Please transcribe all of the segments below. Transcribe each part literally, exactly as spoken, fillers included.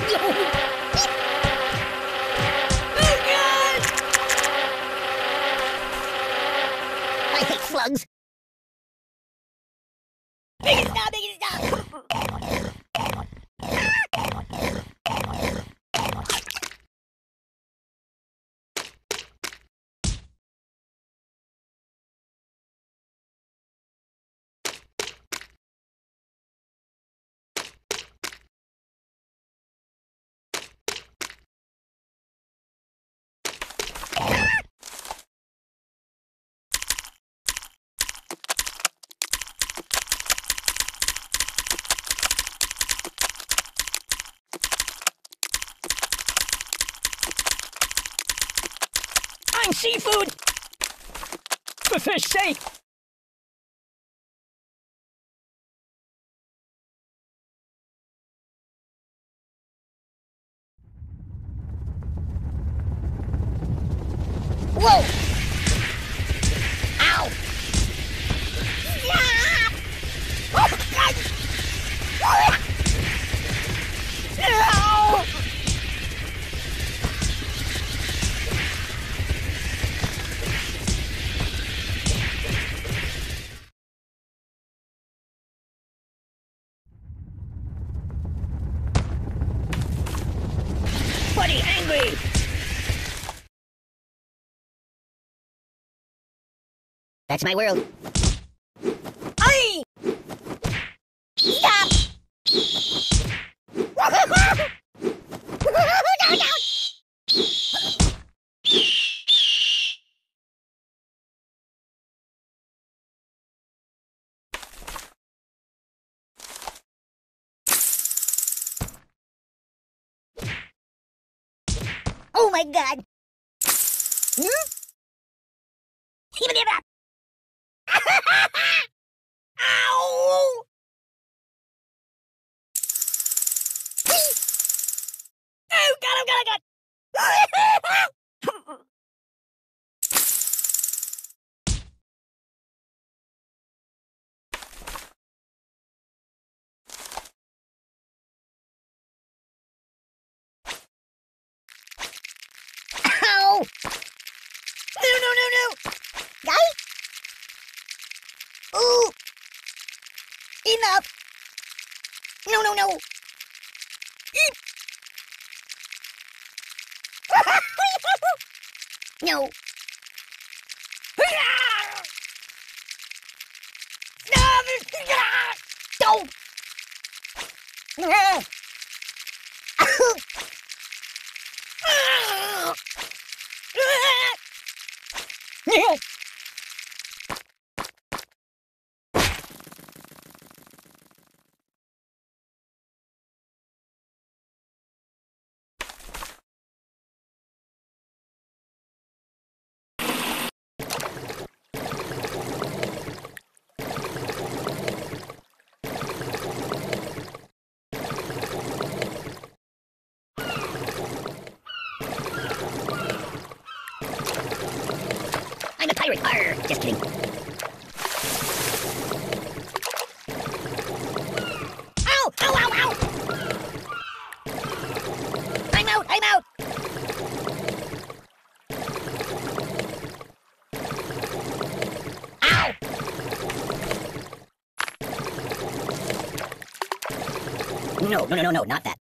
I hate slugs. Make it stop, make it stop. I'm seafood! For fish sake! Whoa! Ow! Yeah! Oh, God! Ow! Buddy, angry! That's my world. Aye! Stop! Down, down! Oh my God! Hmm? Even it up! Ow! Oh God! Oh God! Oh God! Ow! No! No! No! No! Guy? Ooh! Enough! No! No! No! Eat. No! Don't! I'm a pirate! Arr! Just kidding. Ow! Ow! Ow! Ow! I'm out! I'm out! Ow! No! No! No! No! No! Not that.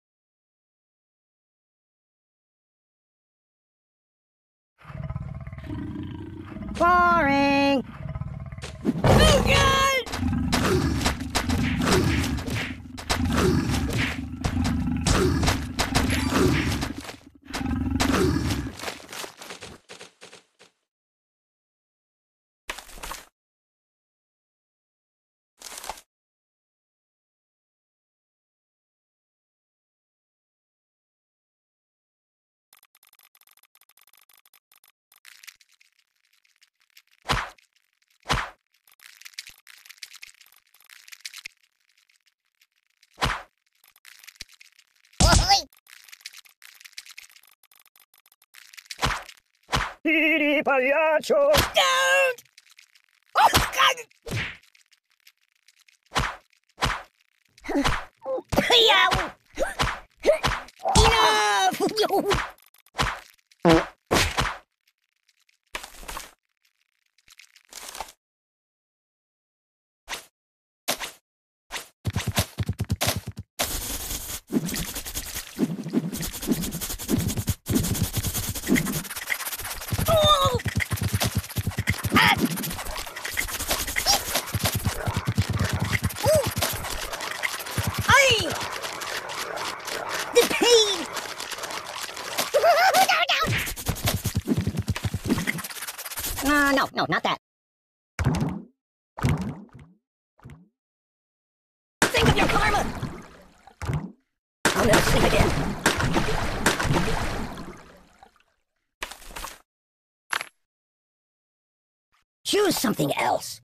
Boring! Oh God! Piri pagliaccio! Don't! Oh, God! Yow! The pain! Uh, no, no, not that. Think of your karma! I'll never sleep again. Choose something else.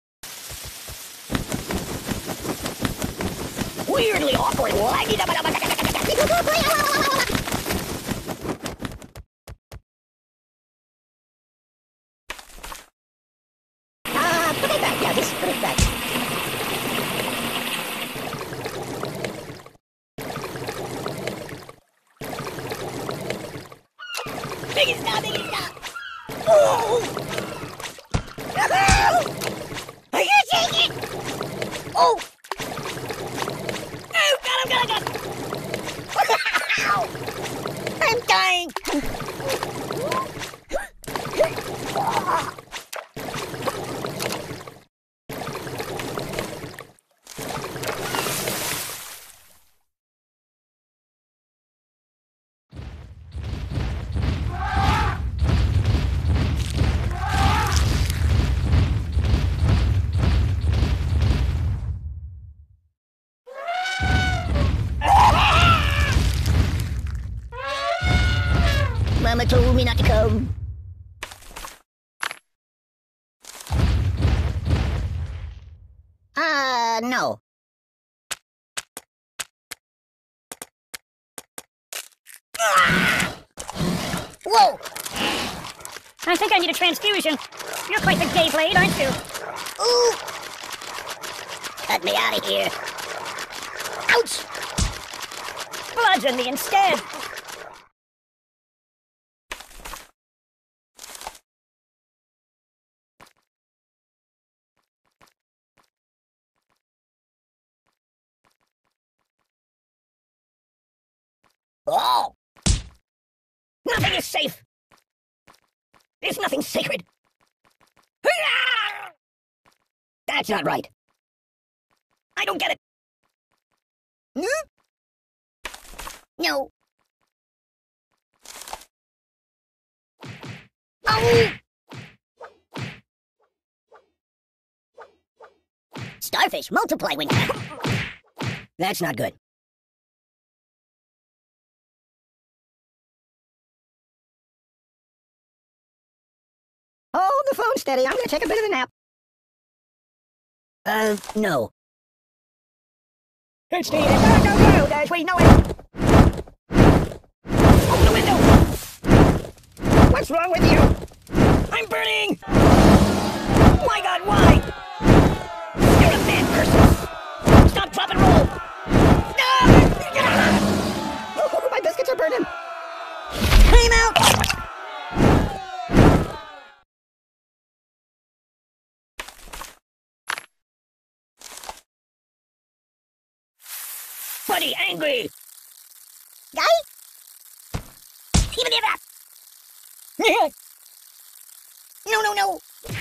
Weirdly awkward. Ah, put it back. Yeah, just put it back. Biggie stop, biggie stop. Oh! I can't take it! Oh! Oh, God, I'm gonna go! I'm dying! Mama told me not to come. Uh, no. Whoa! I think I need a transfusion. You're quite the gay blade, aren't you? Ooh! Cut me out of here. Ouch! Bludgeon me instead. Oh! Nothing is safe! There's nothing sacred! That's not right. I don't get it. Hmm? No. Oh! Starfish multiply when... That's not good. Hold the phone steady. I'm gonna take a bit of a nap. Uh, no. It's the... Go, go, go! There's we know it! Open the window! What's wrong with you? I'm burning! My God, why? You're a bad person! Stop, drop, and roll! No! Oh, my biscuits are burning! Time out! Buddy, angry! Guy? Even if that! No, no, no!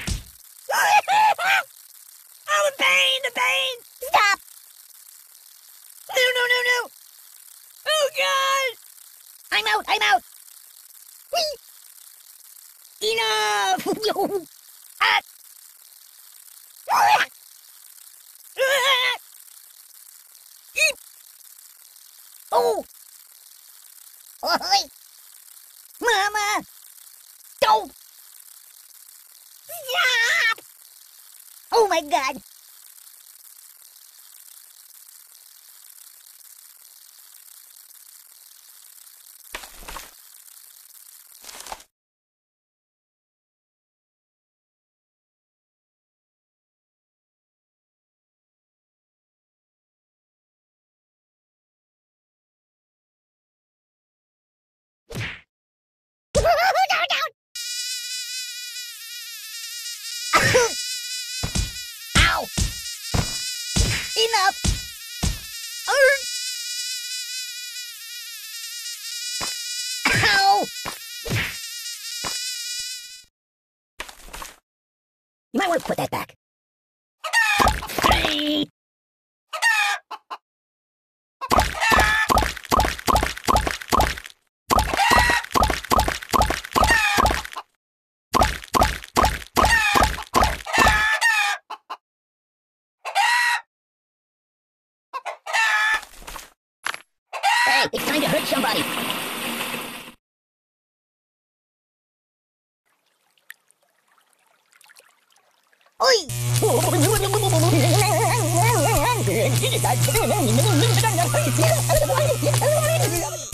Oh, the pain, the pain! Stop! No, no, no, no! Oh, God! I'm out, I'm out! Enough! Ah! Oh! Oi! Mama! Don't! Stop! Oh my God! enough! Ow! You might want to put that back. Hey! Hey, it's time to hurt somebody. Oi!